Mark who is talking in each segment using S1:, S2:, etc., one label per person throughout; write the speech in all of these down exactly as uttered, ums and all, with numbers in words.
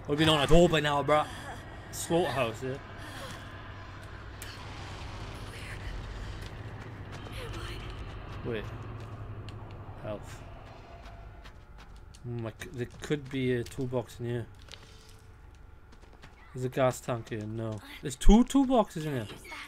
S1: Would have been on a door by now, bruh. Slaughterhouse, yeah. Wait. Health. Mm, like, there could be a toolbox in here. There's a gas tank here. No. There's two toolboxes in here.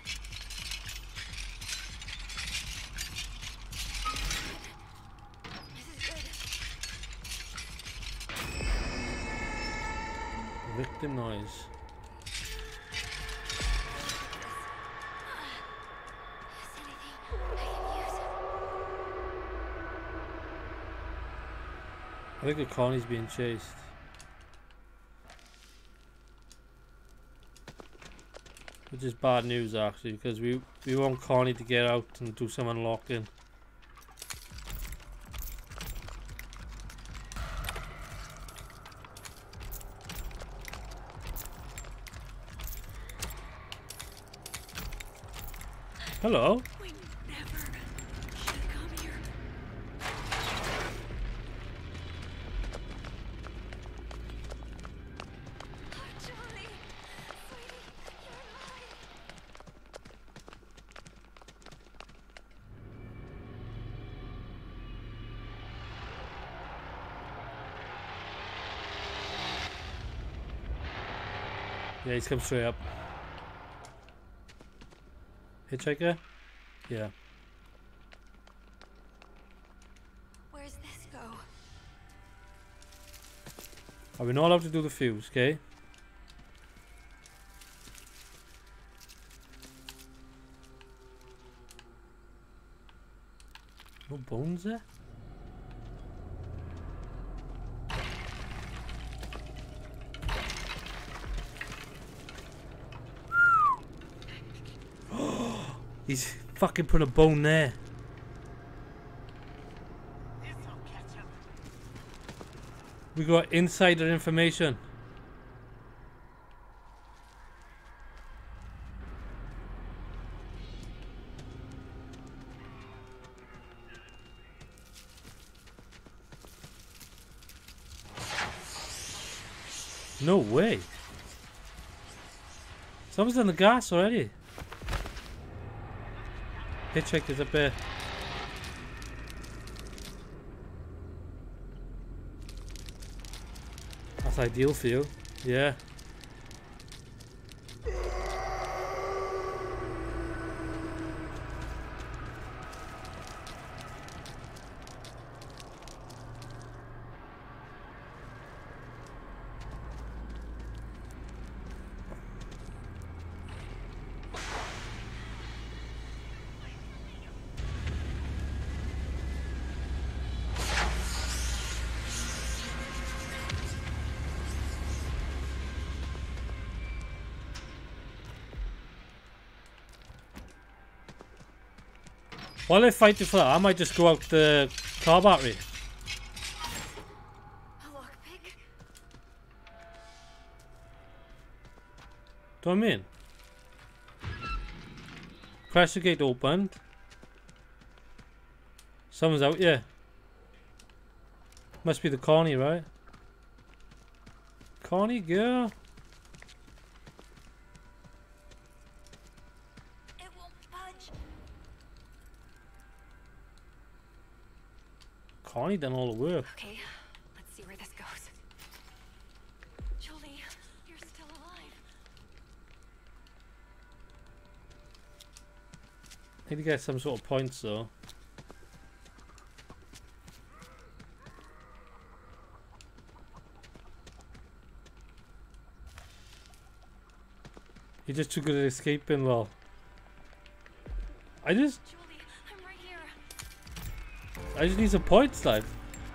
S1: Victim noise. I think the Connie's being chased. Which is bad news actually, because we we want Connie to get out and do some unlocking. Hello.
S2: We never should come here. Oh, Julie, sweetie, you're alive.
S1: Yeah, he's come straight up. Hitchhiker? Yeah.
S2: Where's this go?
S1: Are we not allowed to do the fuse, okay? No bones there? He's fucking put a bone there. We got insider information. No way. Someone's on the gas already. Hitchhiker's up there. That's ideal for you. Yeah. While they're fighting for that, I might just go out the car battery.
S2: A lockpick?
S1: Do you know what I mean? Pressure gate opened. Someone's out here. Must be the Connie, right? Connie, girl.
S2: It won't budge.
S1: Connie done all the work.
S2: Okay, let's see where this goes. Julie, you're still alive.
S1: Need to get some sort of points though. You're just too good at escaping, lol. I just,
S2: Julie, I'm right here.
S1: I just need some points, like.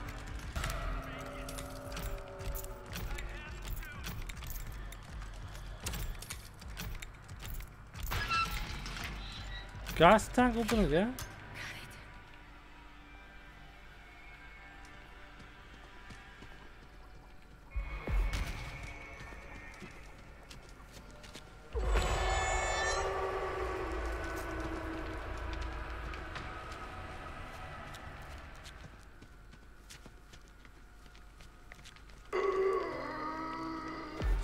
S1: Gas tank open again?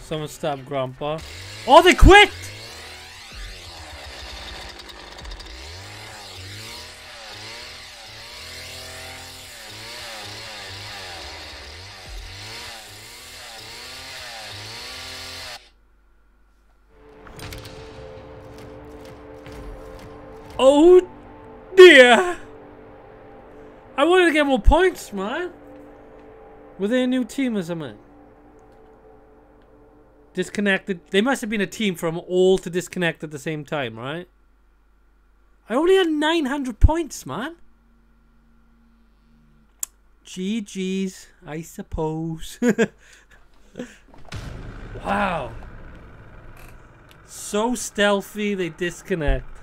S1: Someone stabbed Grandpa. Oh, they quit! Oh dear! I wanted to get more points, man. Were they a new team or something? Disconnected. They must have been a team from all to disconnect at the same time, right? I only had nine hundred points, man. G G's, I suppose. Wow. So stealthy, they disconnect.